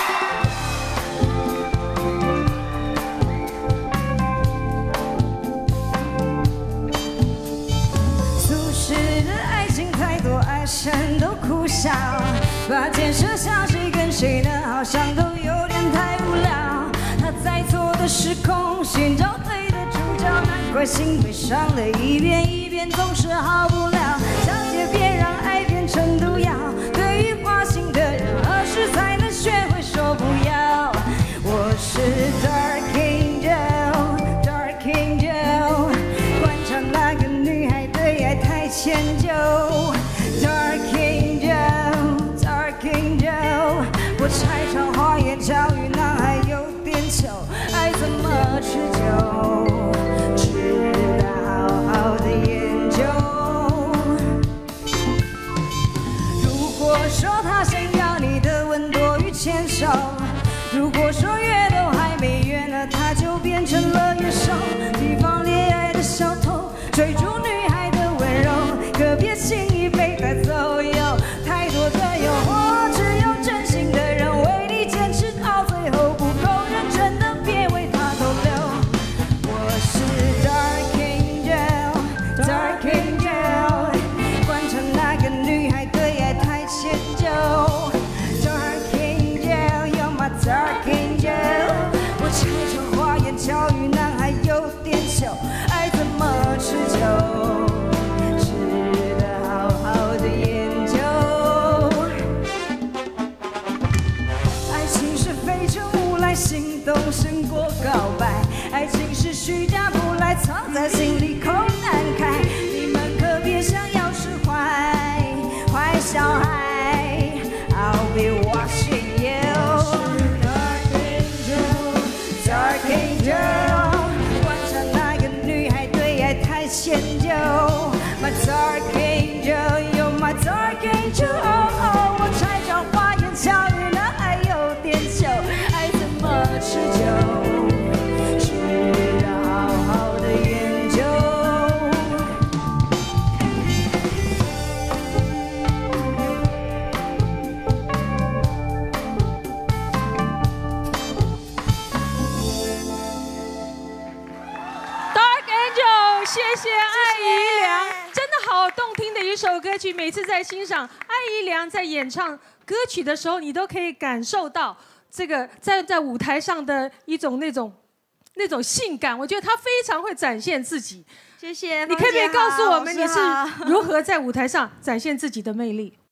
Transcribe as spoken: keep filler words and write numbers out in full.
全都苦笑，把建设像谁跟谁的，好像都有点太无聊。他在错的时空寻找对的主角，难怪心被伤了一遍一遍，总是好不了。小姐别让爱变成毒药，对于花心的人，何时才能学会说不要？我是 Dark Angel，Dark Angel， 观察那个女孩对爱太迁就。 Dark Angel, Dark Angel， 我拆穿花言巧语，男孩有点糗，爱怎么持久，值得好好的研究。如果说他想要你的吻多于牵手，如果说约都还没约呢，他就变成了野兽，提防恋爱的小偷，追逐女孩的温柔，可别轻易被带走。有太多的诱惑，只有真心的人为你坚持到最后，不够认真的别为他逗留。我是 Dark Angel，Dark Angel， 观察那个女孩对爱太迁就。Dark Angel，You're my Dark Angel， 我拆穿花言巧语，男孩有点糗，爱怎么持久？ 心动胜过告白，爱情是虚假不来，藏在心里口难开。你们可别想要是坏坏小孩 ，I'll be watching you。Dark Angel, Dark Angel， 观察那个女孩对爱太迁就。My Dark Angel, You're my Dark Angel。哦哦，我拆穿花言巧语，男孩有点糗。 持久，值得好好的研究。 Dark Angel， 谢谢艾怡良，真的好动听的一首歌曲。每次在欣赏艾怡良在演唱歌曲的时候，你都可以感受到。 这个在在舞台上的一种那种那种性感，我觉得他非常会展现自己。 谢谢， 你可不可以告诉我们你是如何在舞台上展现自己的魅力？